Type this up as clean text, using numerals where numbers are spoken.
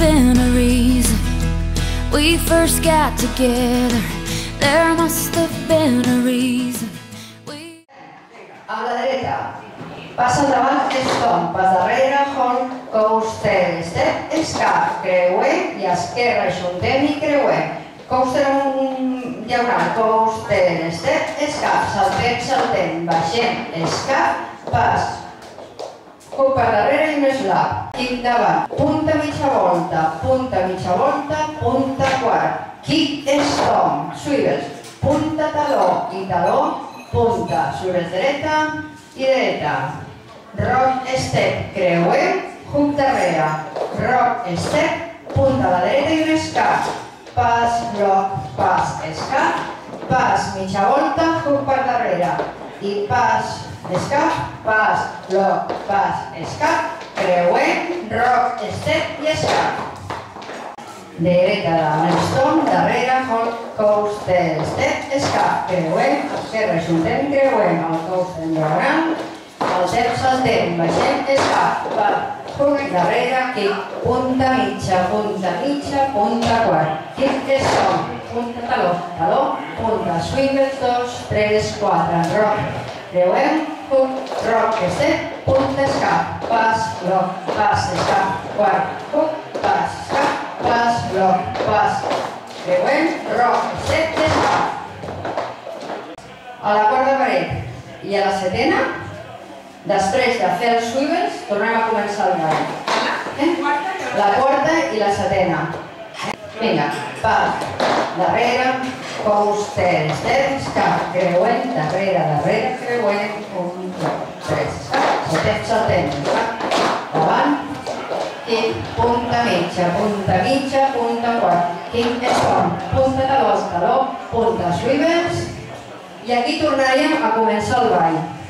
been a reason we first got together. There must have been a reason. Amb la dreta, passa al davant, stop, pas darrere, hold, coaster, step, escap, creuer i esquerra, juntem i creuer. Coaster amb un diagonal, coaster, step, escap, saltem, baixem, escap, pas. Hook per darrere i un slap. Kick davant, punta mitja volta, punta quart. Kick stomp, swivels, punta taló i taló, punta, swivels dreta i dreta. Rock step, creuer, hook darrere. Rock step, punta a la dreta i un escap. Pas, lock, pas, escap. Pas, mitja volta, hook per darrere. I pas, escap, pas, lock, pas, escap, creuer, rock, step i escap. Dreta davant, stomp, darrere, hold, coaster, step, escap, creuer, esquerra, juntem, creuer, el coaster en diagonal, saltem, baixem, escap, hook, darrere, kick, punta mitja, punta quart, kick, stomp, punta taló, punta, swivels, 2, 3, 4, rock, creuer, hook, rock, step, punta, escap, pas, lock, pas, escap, quart, hook, pas, escap, pas, lock, pas, creuer, rock, step, escap. A la quarta paret i a la setena, després de fer els swivels, tornem a començar el ball. La quarta i la setena. Vinga, pas, darrere, coaster, step, escap, creuer, darrere, creuer, 1, 2, 3, escap, saltem, escap, davant, kick, punta mitja, punta quart, kick, stomp, punta taló, punta swivels, i aquí tornaríem a començar el ball.